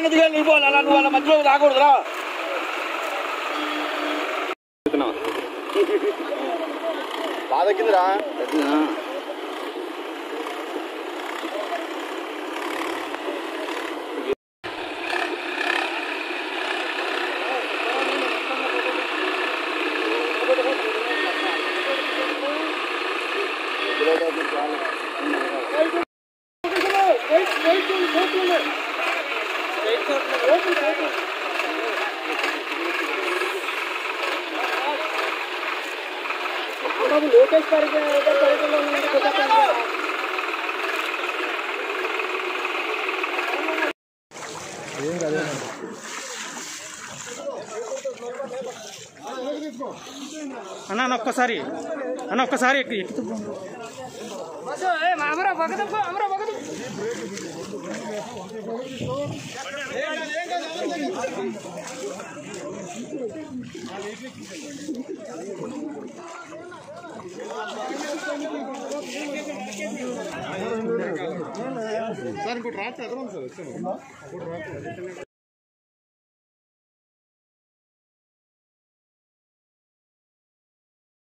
దిగా నిలిపోవాలి అలా నువ్వు వాళ్ళ మధ్యలో రాకూడదురా బాగా తగ్గిందిరా లోకేష్ పర్యటనలో ఏం కాదు అన్న ఒక్కసారి సార్ ఇంకోటి రాత్రి ఎక్కడ ఉంది సార్